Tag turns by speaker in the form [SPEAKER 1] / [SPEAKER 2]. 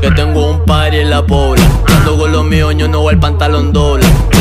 [SPEAKER 1] que tengo un party en la pobla. Ando con los míos, yo no voy al pantalón doble.